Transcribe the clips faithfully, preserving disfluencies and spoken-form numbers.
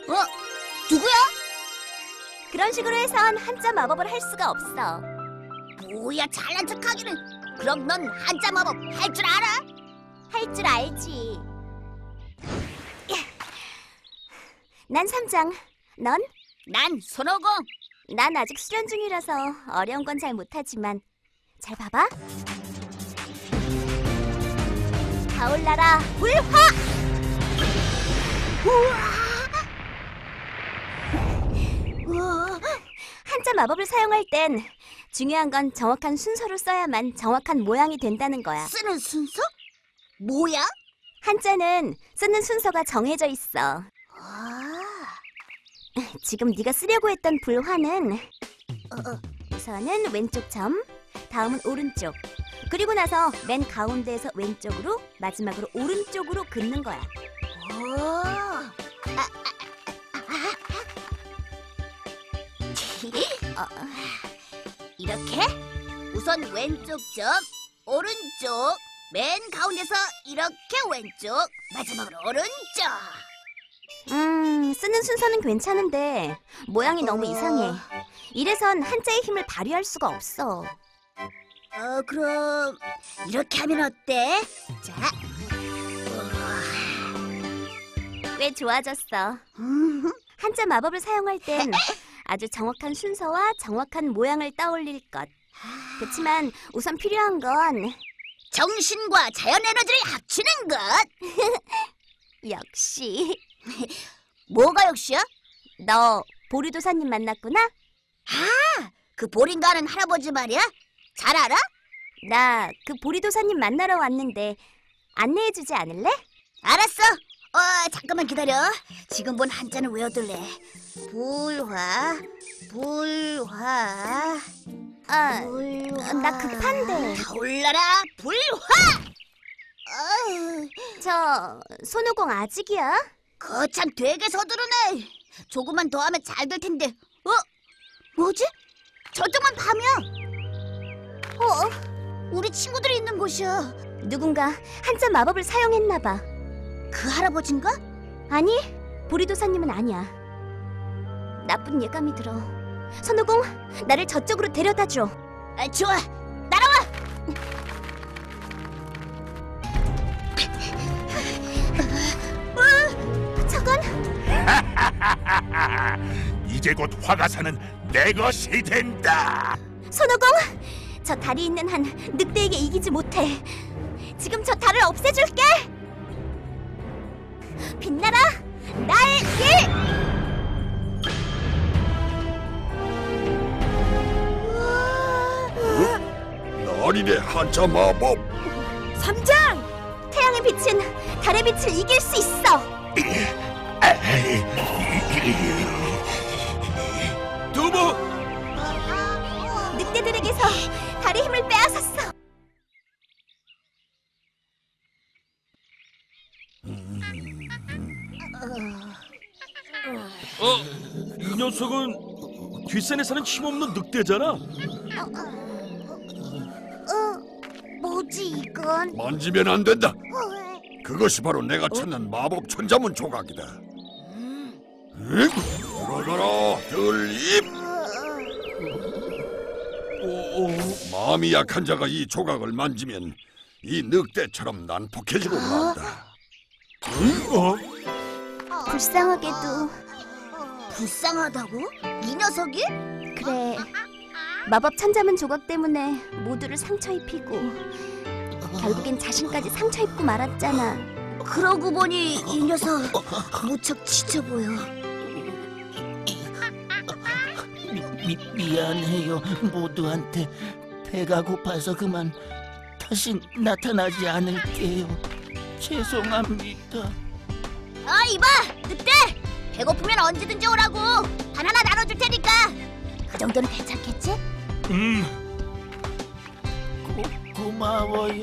어? 누구야? 그런 식으로 해선 한자 마법을 할 수가 없어. 뭐야, 잘난 척하기는. 그럼 넌 한자 마법 할 줄 알아? 할 줄 알지. 난 삼장, 넌? 난 손오공. 난 아직 수련 중이라서 어려운 건 잘 못하지만 잘 봐봐. 타올라라 불화! 우와. 한자 마법을 사용할 땐 중요한 건 정확한 순서로 써야만 정확한 모양이 된다는 거야. 쓰는 순서? 뭐야? 한자는 쓰는 순서가 정해져 있어. 아, 지금 네가 쓰려고 했던 불화는 어, 어. 우선은 왼쪽 점, 다음은 오른쪽, 그리고 나서 맨 가운데에서 왼쪽으로, 마지막으로 오른쪽으로 긋는 거야. 오. 아, 아, 아, 아. 어, 이렇게? 우선 왼쪽 점, 오른쪽, 맨 가운데서 이렇게 왼쪽, 마지막으로 오른쪽. 음, 쓰는 순서는 괜찮은데 모양이 너무 어. 이상해. 이래선 한자의 힘을 발휘할 수가 없어. 어, 그럼 이렇게 하면 어때? 자, 꽤 좋아졌어. 음, 한자 마법을 사용할 땐 아주 정확한 순서와 정확한 모양을 떠올릴 것. 그치만 우선 필요한 건 정신과 자연 에너지를 합치는 것. 역시 뭐가 역시야? 너 보리도사님 만났구나? 아, 그 보링 가는 할아버지 말이야? 잘 알아? 나 그 보리도사님 만나러 왔는데 안내해주지 않을래? 알았어. 어, 잠깐만 기다려. 지금 본 한자는 외워둘래. 불화, 불화, 아, 불화. 나 급한데. 타올라라 불화. 어휴, 저 손오공 아직이야? 거참 되게 서두르네. 조금만 더 하면 잘 될 텐데. 어? 뭐지? 저쪽만 파면. 어? 우리 친구들이 있는 곳이야. 누군가 한자 마법을 사용했나 봐. 그 할아버진가? 아니, 보리도사님은 아니야. 나쁜 예감이 들어. 손오공, 나를 저쪽으로 데려다 줘. 아, 좋아. 따라와. 저건 이제 곧 화가사는 내 것이 된다. 손오공! 저 달이 있는 한 늑대에게 이기지 못해. 지금 저 달을 없애줄게! 빛나라! 날개! 날인의 한자 마법. 삼장! 태양의 빛은 달의 빛을 이길 수 있어! 두부. 늑대들에게서 달의 힘을 빼앗았어! 어? 이 녀석은 뒷산에 사는 힘없는 늑대잖아. 어, 뭐지 이건? 만지면 안 된다. 그것이 바로 내가 찾는 마법 천자문 조각이다. 응? 들어가라, 들입. 마음이 약한 자가 이 조각을 만지면 이 늑대처럼 난폭해지고 만다. 어? 불쌍하게도 불쌍하다고? 이 녀석이? 그래. 마법 천자문 조각 때문에 모두를 상처 입히고 결국엔 자신까지 상처 입고 말았잖아. 그러고 보니 이 녀석 무척 지쳐 보여. 미, 미안해요 모두한테. 배가 고파서 그만 다시 나타나지 않을게요. 죄송합니다. 아, 이봐! 늑대! 배고프면 언제든지 오라고! 바나나 나눠줄 테니까! 그 정도는 괜찮겠지? 음, 고, 고마워요.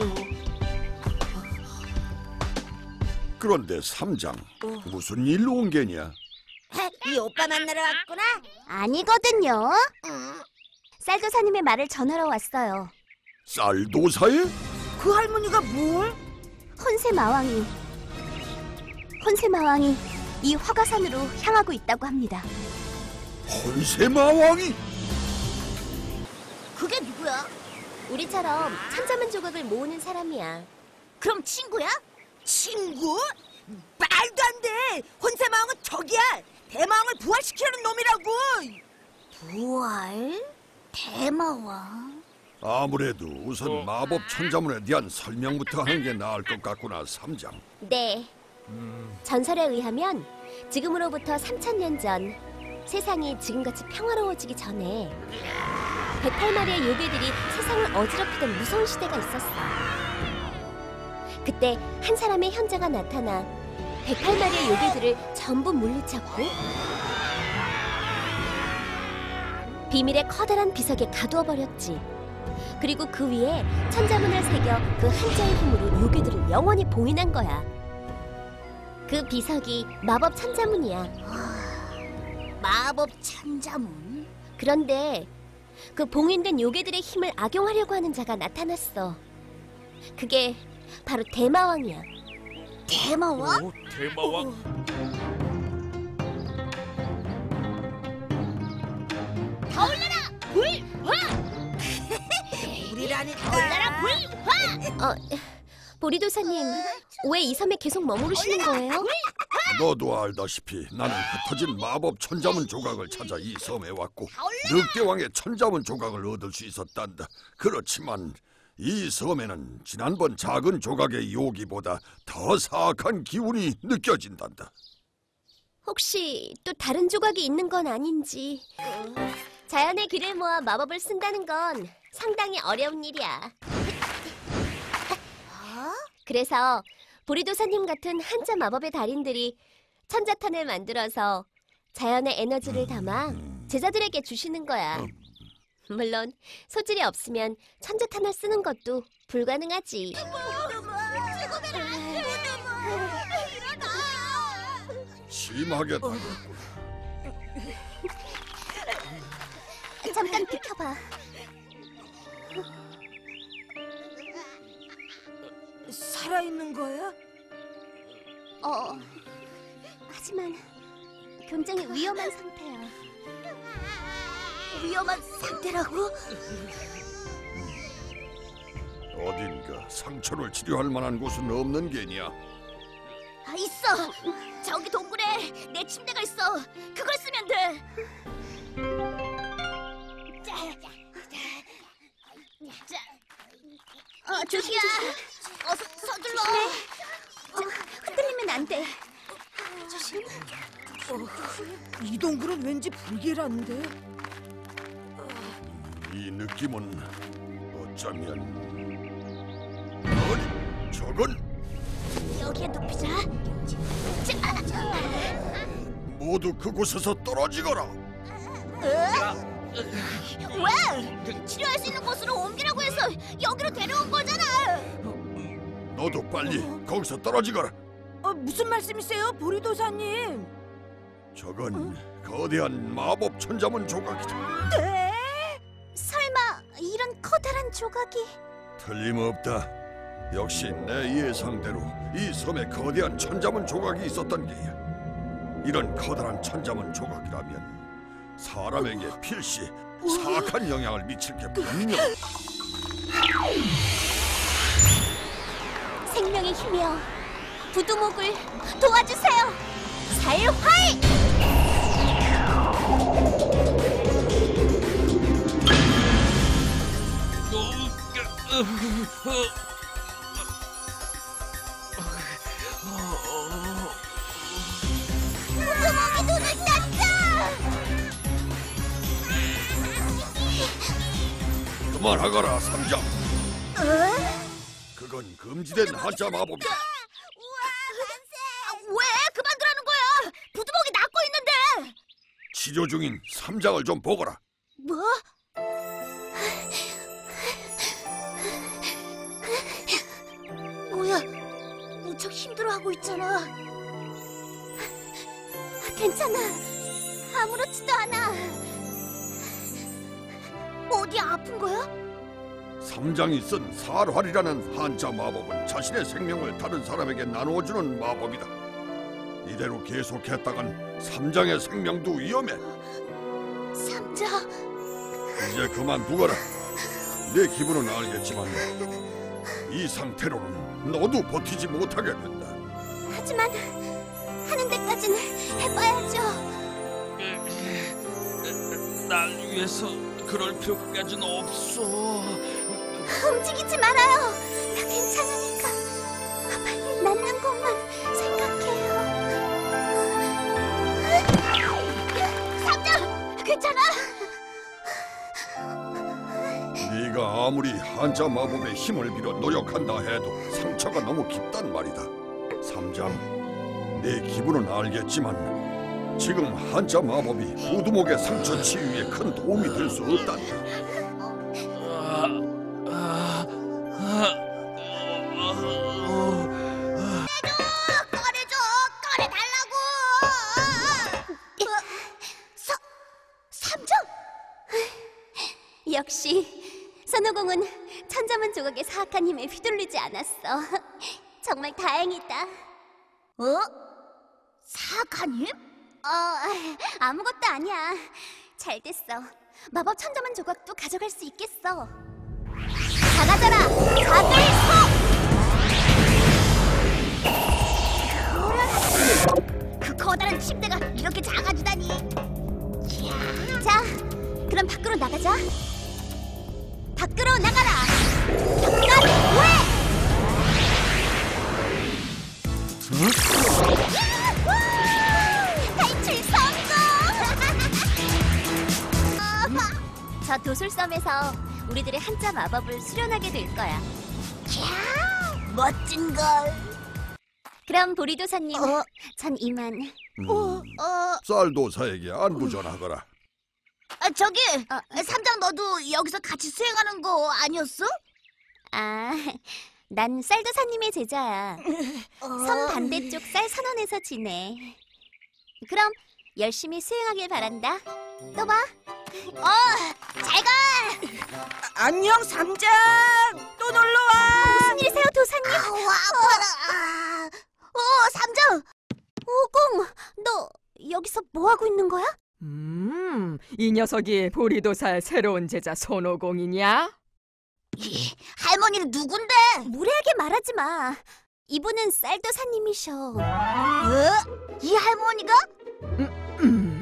그런데 삼장, 무슨 일로 온 게냐? 이 오빠 만나러 왔구나? 아니거든요. 쌀도사님의 말을 전하러 왔어요. 쌀도사에? 그 할머니가 뭘? 혼세마왕이 혼세마왕이 이 화가산으로 향하고 있다고 합니다. 혼세마왕이? 그게 누구야? 우리처럼 천자문 조각을 모으는 사람이야. 그럼 친구야? 친구? 말도 안 돼! 혼세마왕은 적이야! 대마왕을 부활시키려는 놈이라고! 부활? 대마왕? 아무래도 우선 마법 천자문에 대한 설명부터 하는 게 나을 것 같구나, 삼장. 네. 전설에 의하면 지금으로부터 삼천 년 전 세상이 지금같이 평화로워지기 전에 백팔 마리의 요괴들이 세상을 어지럽히던 무서운 시대가 있었어. 그때 한 사람의 현자가 나타나 백팔 마리의 요괴들을 전부 물리쳤고 비밀의 커다란 비석에 가두어 버렸지. 그리고 그 위에 천자문을 새겨 그 한자의 힘으로 요괴들을 영원히 봉인한 거야. 그 비석이 마법 천자문이야. 마법 천자문? 그런데 그 봉인된 요괴들의 힘을 악용하려고 하는 자가 나타났어. 그게 바로 대마왕이야. 대마왕? 오, 대마왕. 타올라라 불화! 우리라니까! 타올라라 불화! 어, 보리도사님, 왜 이 섬에 계속 머무르시는 거예요? 너도 알다시피 나는 흩어진 마법 천자문 조각을 찾아 이 섬에 왔고 늑대왕의 천자문 조각을 얻을 수 있었단다. 그렇지만 이 섬에는 지난번 작은 조각의 요기보다 더 사악한 기운이 느껴진단다. 혹시 또 다른 조각이 있는 건 아닌지. 자연의 길을 모아 마법을 쓴다는 건 상당히 어려운 일이야. 그래서 보리도사님 같은 한자 마법의 달인들이 천자탄을 만들어서 자연의 에너지를 담아 제자들에게 주시는 거야. 물론 소질이 없으면 천자탄을 쓰는 것도 불가능하지. 심하게 다녔군. 잠깐 비켜봐. 살아있는 거야? 어, 하지만 굉장히 위험한 상태야. 위험한 상태라고? 어딘가 상처를 치료할 만한 곳은 없는 게냐? 아, 있어! 저기 동굴에 내 침대가 있어! 그걸 쓰면 돼! 자, 자, 자. 어, 저기야! 어서 서둘러! 흔들리면 안 돼. 이 동굴은 왠지 불길한데? 이 느낌은 어쩌면 아니, 저건 여기에 눕히자. 자, 모두 그곳에서 떨어지거라. 왜? 치료할 수 있는 곳으로 옮기라고 해서 여기로 데려온 거잖아! 너도 빨리 거기서 떨어지거라. 어, 무슨 말씀이세요, 보리도사님? 저건 거대한 마법 천자문 조각이다. 네? 설마 이런 커다란 조각이? 틀림없다. 역시 내 예상대로 이 섬에 거대한 천자문 조각이 있었던 게야. 이런 커다란 천자문 조각이라면 사람에게 필시 사악한 영향을 미칠 게 분명해. 생명의 힘이여, 부두목을 도와주세요. 살활! 부두목이 눈을 떴다! 그만하거라, 삼장. 그건 금지된 한자 마법이다. 아, 왜? 그만두라는 거야! 부두목이 낫고 있는데! 치료 중인 삼장을 좀 보거라. 뭐? 뭐야? 무척 힘들어하고 있잖아. 괜찮아. 아무렇지도 않아. 어디 아픈 거야? 삼장이 쓴 살활이라는 한자 마법은 자신의 생명을 다른 사람에게 나누어주는 마법이다. 이대로 계속했다간 삼장의 생명도 위험해. 삼장. 이제 그만두거라. 내 기분은 알겠지만 이 상태로는 너도 버티지 못하게 된다. 하지만 하는 데까지는 해봐야죠. 날 위해서 그럴 필요까지는 없어. 움직이지 말아요. 나 괜찮으니까 빨리 낫는 것만 생각해요. 삼장, 괜찮아? 네가 아무리 한자 마법의 힘을 빌어 노력한다 해도 상처가 너무 깊단 말이다. 삼장, 내 기분은 알겠지만 지금 한자 마법이 부두목의 상처 치유에 큰 도움이 될 수 없단다. 꺼내줘, 꺼내달라고. 서, 삼장. 역시 선호공은 천자문 조각의 사악한 힘에 휘둘리지 않았어. 정말 다행이다. 어? 사악한 힘? 어, 아무것도 아니야. 잘 됐어. 마법 천자문 조각도 가져갈 수 있겠어. 다 가져라. 작을 소. 그 커다란 침대가 이렇게 작아지다니. 자, 그럼 밖으로 나가자. 밖으로 나가라. 바깥 왜? 탈출 성공! 저 도술섬에서 우리들의 한자 마법을 수련하게 될 거야. 멋진 걸. 그럼 보리도사님, 어? 전 이만. 음, 어, 쌀도사에게 안부 전하거라. 아, 저기 어. 삼장 너도 여기서 같이 수행하는 거 아니었어? 아, 난 쌀도사님의 제자야. 섬 반대쪽 쌀 선원에서 지내. 그럼 열심히 수행하길 바란다. 또 봐. 어, 잘 가. 안녕 삼장. 또 놀러 와. 무슨 일이세요, 도사님? 아우, 아파라. 아, 어, 삼장. 오공, 너 여기서 뭐 하고 있는 거야? 음, 이 녀석이 보리도사의 새로운 제자 손오공이냐? 이, 할머니는 누군데? 무례하게 말하지 마. 이분은 쌀도사님이셔. 어? 이 할머니가? 음,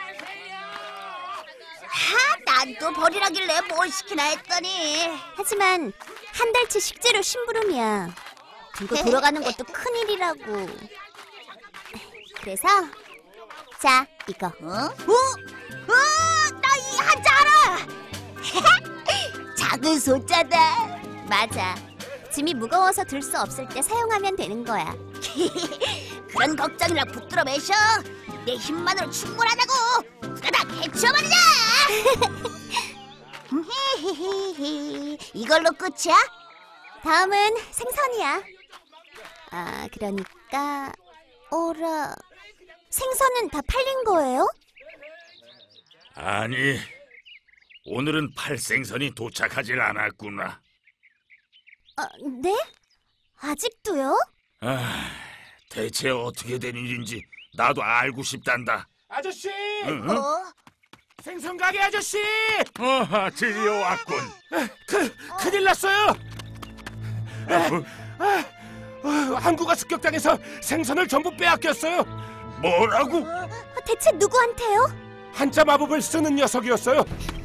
하, 난 또 버리라길래 뭘 시키나 했더니. 하지만 한 달치 식재료 심부름이야. 들고 돌아가는 것도 큰일이라고. 그래서 자, 이거. 어? 어? 어? 나 이 한자 알아. 작은 소자다. 맞아. 짐이 무거워서 들 수 없을 때 사용하면 되는 거야. 그런 걱정이나 붙들어 매셔. 내 힘만으로 충분하다고. 그러다 개쳐버리자. 이걸로 끝이야? 다음은 생선이야. 아, 그러니까 오라. 생선은 다 팔린 거예요? 아니, 오늘은 팔생선이 도착하질 않았구나. 아, 네? 아직도요? 아, 대체 어떻게 된 일인지 나도 알고 싶단다. 아저씨! 응? 어? 생선 가게 아저씨! 어, 드디어 왔군. 그, 큰일 났어요! 아, 아, 항구가 습격당해서 생선을 전부 빼앗겼어요. 뭐라고? 대체 누구한테요? 한자 마법을 쓰는 녀석이었어요.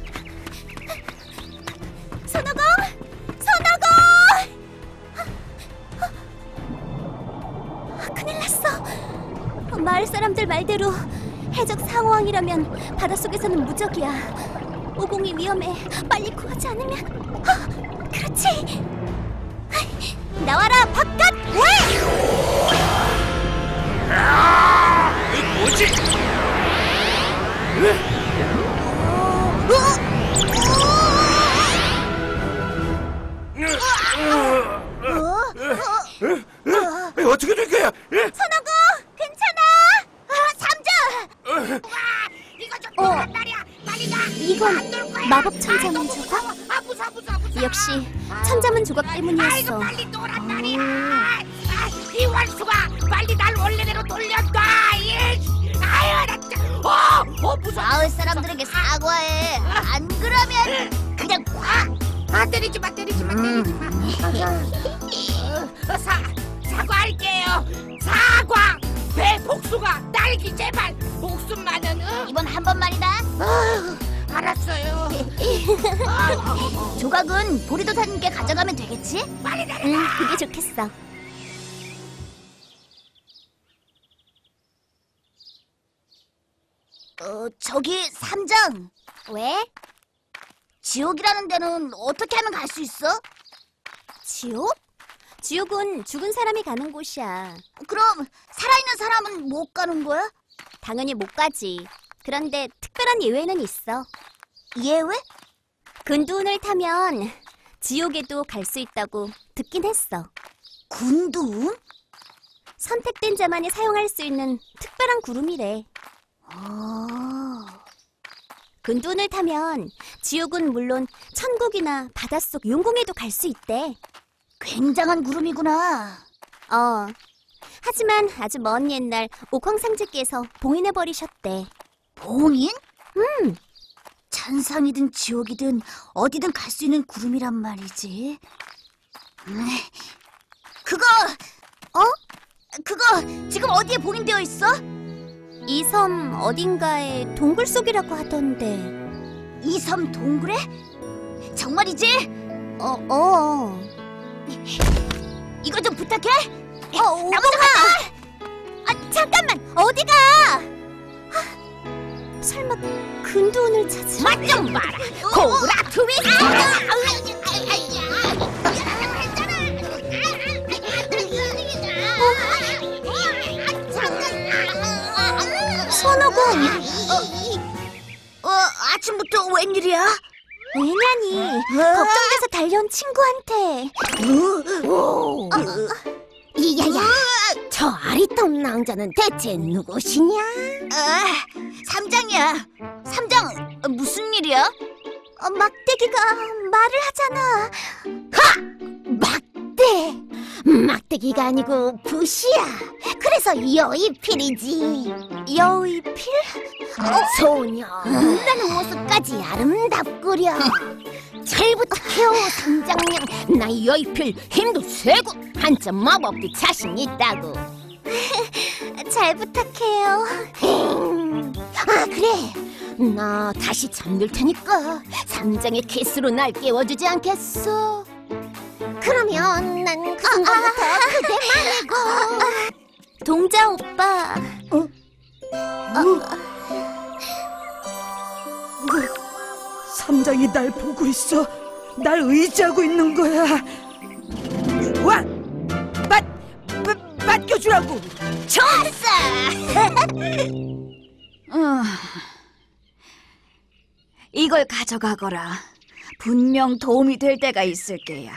손오공! 손오공! 아, 큰일 났어. 마을 사람들 말대로 해적 상어왕이라면 바닷속에서는 무적이야. 오공이 위험해. 빨리 구하지 않으면. 아, 그렇지. 나와라 바깥 왜? 이 뭐지? 어떻게 된 거야? 손오공 괜찮아? 아, 삼장! 이거 좀 어. 노란 날이야. 빨리 가. 이건 마법 천자문 조각? 아, 무서워, 무서워, 무서워. 역시 천자문 조각 때문이었어. 빨리 노란 날이야. 아, 이 원수가 빨리 날 원래대로 돌려놔. 아유, 나 진짜. 어, 어, 무서워. 마을 사람들에게 사과해. 안 그러면 그냥 꽉. 아, 때리지 마, 때리지 마, 때리지 마. 어, 사, 사과할게요. 사과. 배 복숭아, 딸기 제발. 목숨만은. 응? 이번 한 번만이다. 아유, 알았어요. 조각은 보리도사님께 가져가면 되겠지? 빨리 내려. 응, 그게 좋겠어. 어, 저기 삼장. 왜? 지옥이라는 데는 어떻게 하면 갈 수 있어? 지옥? 지옥은 죽은 사람이 가는 곳이야. 그럼 살아있는 사람은 못 가는 거야? 당연히 못 가지. 그런데 특별한 예외는 있어. 예외? 근두운을 타면 지옥에도 갈 수 있다고 듣긴 했어. 군두운? 선택된 자만이 사용할 수 있는 특별한 구름이래. 아... 근두운을 타면 지옥은 물론 천국이나 바닷속 용궁에도 갈 수 있대. 굉장한 구름이구나. 어. 하지만 아주 먼 옛날 옥황상제께서 봉인해버리셨대. 봉인? 음. 천상이든 지옥이든 어디든 갈 수 있는 구름이란 말이지. 음, 그거, 어? 그거 지금 어디에 봉인되어 있어? 이 섬 어딘가에 동굴 속이라고 하던데. 이 섬 동굴에? 정말이지? 어, 어. 이거 좀 부탁해. 어, 오공아! 아, 잠깐만! 어디가? 하, 설마 근두운을 찾으러? 맛 좀 봐라. 고라 트위스트. 손오공! 어, 아침부터 웬일이야? 왜냐니? 걱정돼서 달려온 친구한테. 이야야, 저 아리따운 낭자는 대체 누구시냐? 아, 삼장이야. 삼장, 무슨 일이야? 어, 막대기가 말을 하잖아. 막대. 막대기가 아니고 붓이야. 그래서 여의필이지. 여의필? 소녀, 나는 모습까지 아름답구려. 잘 부탁해요, 삼장님. 나 여의필 힘도 세고 한점 마법도 자신 있다고. 잘 부탁해요. 아, 그래. 나 다시 잠들 테니까 삼장의 키스로 날 깨워주지 않겠어? 그러면 난 그 순간부터 그대 말고. 동자 오빠. 어? 삼장이 날 보고 있어. 날 의지하고 있는 거야. 와, 맡, 맡, 맡겨주라고. 좋았어. 어, 이걸 가져가거라. 분명 도움이 될 때가 있을 게야.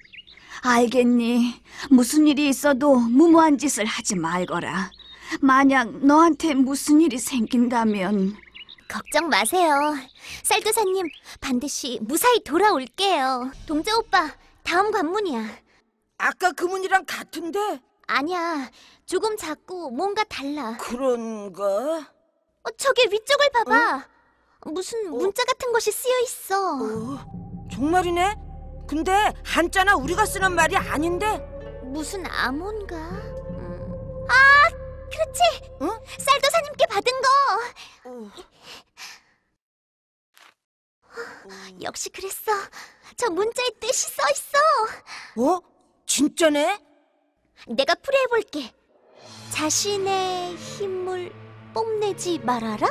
알겠니? 무슨 일이 있어도 무모한 짓을 하지 말거라. 만약 너한테 무슨 일이 생긴다면 걱정 마세요. 쌀도사님, 반드시 무사히 돌아올게요. 동자 오빠, 다음 관문이야. 아까 그 문이랑 같은데? 아니야, 조금 작고 뭔가 달라. 그런가? 어, 저기 위쪽을 봐봐. 무슨 문자 같은 것이 쓰여 있어. 어, 정말이네? 근데 한자나 우리가 쓰는 말이 아닌데? 무슨 암호인가? 음. 아, 그렇지. 응? 쌀도사님께 받은 거. 어. 역시 그랬어. 저 문자의 뜻이 써 있어. 어? 진짜네? 내가 풀이해볼게. 자신의 힘을 뽐내지 말아라?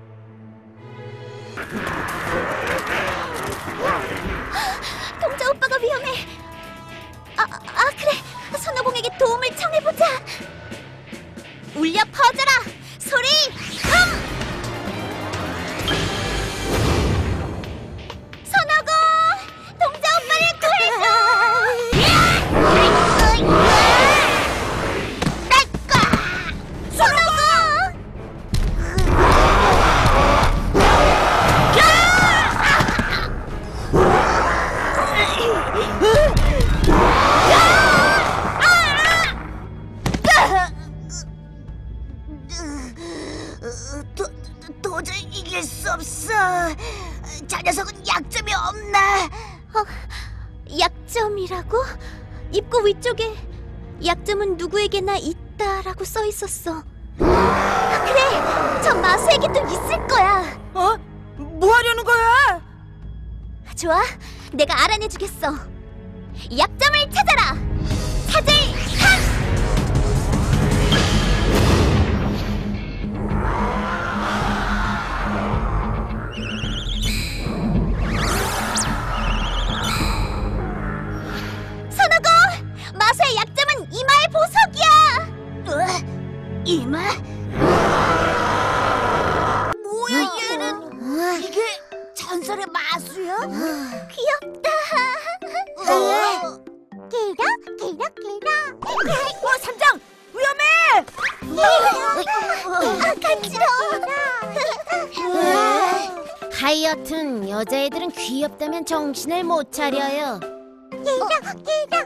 동자 오빠가 위험해. 아, 아 그래. 손오공에게 도움을 청해보자. 울려 퍼져라. 소리 흠! 손오공! 동자 오빠를 구해줘! 손오공! 도저히 이길 수 없어. 저 녀석은 약점이 없나? 어, 약점이라고? 입구 위쪽에 약점은 누구에게나 있다라고 써 있었어. 아, 그래, 저 마수에게도 있을 거야. 어? 뭐 하려는 거야? 좋아, 내가 알아내주겠어. 약점을 찾아라. 찾을 한. 선호공! 마수의 약점은 이마의 보석이야! 어? 이마? 뭐야 얘는? 이게 전설의 마수야? 귀엽다. 어? 기라, 기라, 기라. 어, 삼장! 위험해! 아, 간지러워. 하여튼 여자애들은 귀엽다면 정신을 못 차려요. 기라, 기라.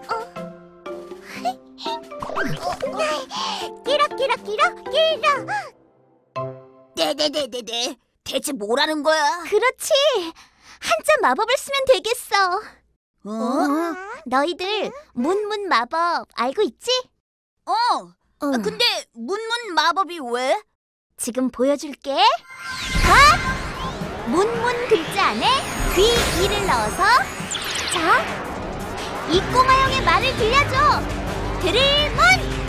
기라, 기라, 기라, 기라. 네네네네네. 대체 뭐라는 거야? 그렇지. 한자 마법을 쓰면 되겠어. 어? 너희들 문문 마법 알고 있지? 어. 아, 근데 문문 마법이 왜? 지금 보여줄게. 각! 문문 글자 안에 귀, 이를 넣어서 자, 이 꼬마형의 말을 들려줘. 들을 문!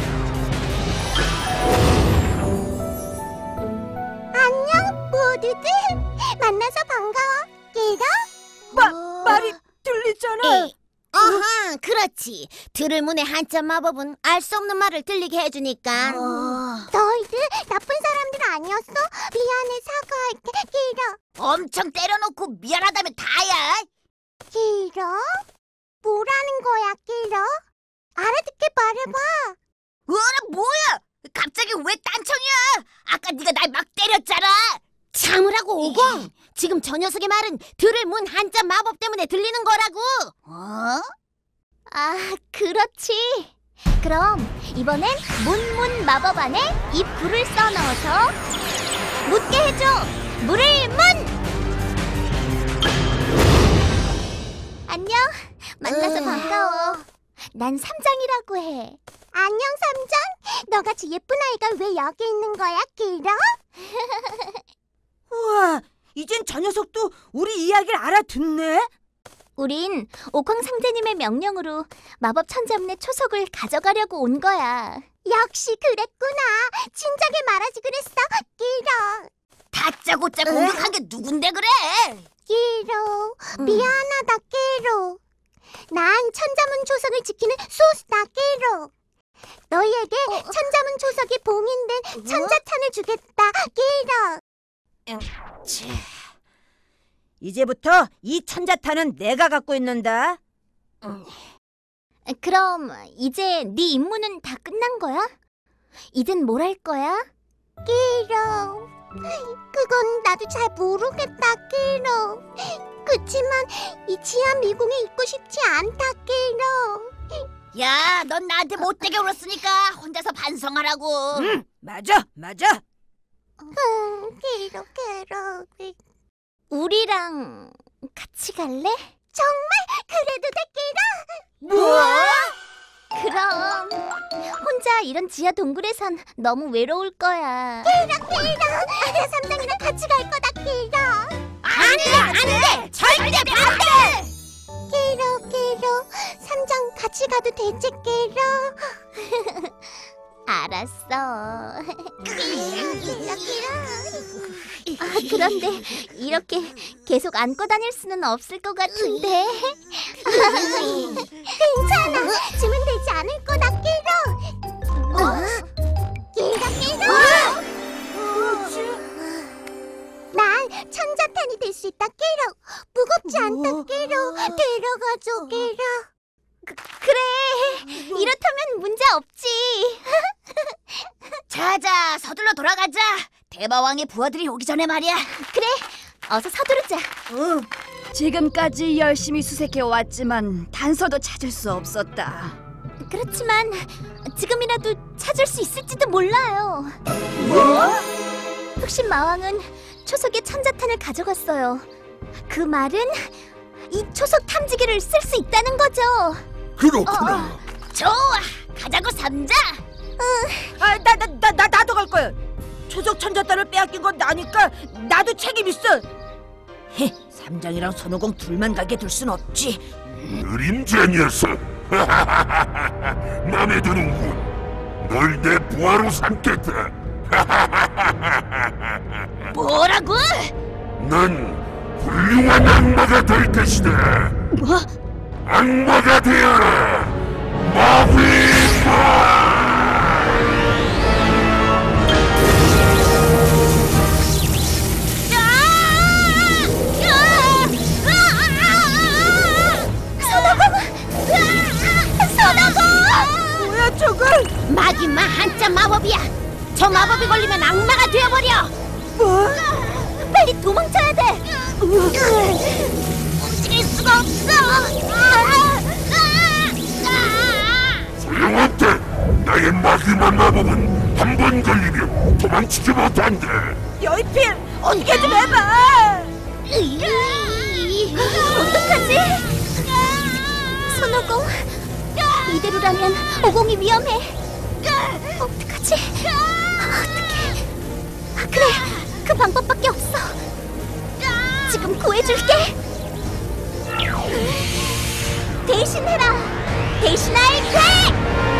안녕 모두들. 만나서 반가워. 얘가? 마, 말이 들리잖아. 어허, 그렇지. 들을 문의 한자 마법은 알 수 없는 말을 들리게 해주니까. 너희들 나쁜 사람들 아니었어? 미안해, 사과할게. 길어. 엄청 때려놓고 미안하다면 다야. 길어? 뭐라는 거야, 길어? 알아듣게 말해봐. 어라 뭐야? 갑자기 왜 딴청이야? 아까 네가 날 막 때렸잖아. 참으라고 오공. 지금 저 녀석의 말은 들을 문 한자 마법 때문에 들리는 거라고. 어? 아, 그렇지. 그럼 이번엔 문문 마법 안에 이 불을 써넣어서 묻게 해줘. 물을 문! 안녕. 만나서 으... 반가워. 난 삼장이라고 해. 안녕, 삼장. 너같이 예쁜 아이가 왜 여기 있는 거야, 길어? 우와, 이젠 저 녀석도 우리 이야기를 알아듣네. 우린 옥황 상제님의 명령으로 마법 천자문의 초석을 가져가려고 온 거야. 역시 그랬구나. 진작에 말하지 그랬어, 길어. 다짜고짜 공격한 게 누군데 그래? 길어, 미안하다, 길어. 난 천자문 초석을 지키는 소스다, 길어. 너희에게 천자문 초석이 봉인된 천자탄을 주겠다, 길어. 이제부터 이 천자탄은 내가 갖고 있는다. 그럼 이제 네 임무는 다 끝난 거야? 이젠 뭘 할 거야? 길어, 그건 나도 잘 모르겠다, 길어. 그치만 이 지하 미궁에 있고 싶지 않다, 길어. 야, 넌 나한테 못되게 울었으니까 혼자서 반성하라고. 응, 맞아, 맞아. 음, 길어, 길어. 우리랑 같이 갈래? 정말 그래도 돼, 길어? 뭐? 그럼 혼자 이런 지하 동굴에선 너무 외로울 거야. 길어, 길어. 삼장이랑 같이 갈 거다, 길어. 안 돼, 안 돼! 절대 반대! 길어, 길어. 삼장 같이 가도 되지, 길어? 알았어. 길어, 길어. 아, 그런데 이렇게 계속 안고 다닐 수는 없을 것 같은데. 괜찮아. 주면 되지 않을 거다, 길어. 어? 길어, 길어. 난 천자탄이 될 수 있다, 길어. 무겁지 않다, 길어. 데려가줘, 길어. 그, 그래. 이렇다면 문제 없지. 자자, 서둘러 돌아가자. 대마왕의 부하들이 오기 전에 말이야. 그래, 어서 서두르자. 지금까지 열심히 수색해 왔지만 단서도 찾을 수 없었다. 그렇지만 지금이라도 찾을 수 있을지도 몰라요. 뭐? 흑신 마왕은 초속의 천자탄을 가져갔어요. 그 말은 이 초속 탐지기를 쓸 수 있다는 거죠. 그렇구나. 좋아, 가자고 삼자. 아, 나, 나, 나, 나, 나도 갈 거야. 초속 천자탄을 빼앗긴 건 나니까 나도 책임 있어. 헤, 삼장이랑 손오공 둘만 가게 둘 순 없지. 그림자 녀석. 맘에 드는군. 널 내 부하로 삼겠다. 뭐라고? 넌 훌륭한 악마가 될 것이다. 뭐? 악마가 되어라. 마휘파. 뭐야 저걸? 마귀마 한자 마법이야. 저 마법이 걸리면 악마가 되어버려. 뭐? 빨리 도망쳐야 돼. 움직일 수가 없어. 소용없다. 나의 마귀만 마법은 한 번 걸리면 도망치지 못한다. 여이필 어떻게 좀 해봐. 어떡하지? 손오공, 이대로라면 오공이 위험해. 어떡하지? 어떡해? 아, 그래, 그 방법밖에 없어. 지금 구해줄게. 대신해라, 대신할 때.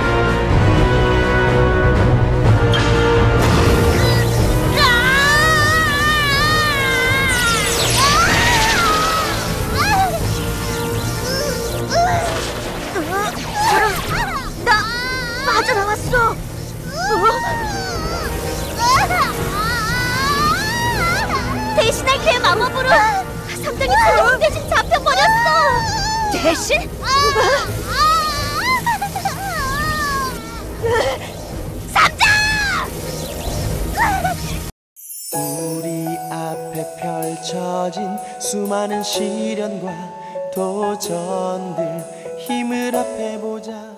나 빠져나왔어. 대신할 그 마법으로 삼장이 손오공 대신 잡혀버렸어. 대신? 삼장! 우리 앞에 펼쳐진 수많은 시련과 도전들 힘을 합해보자.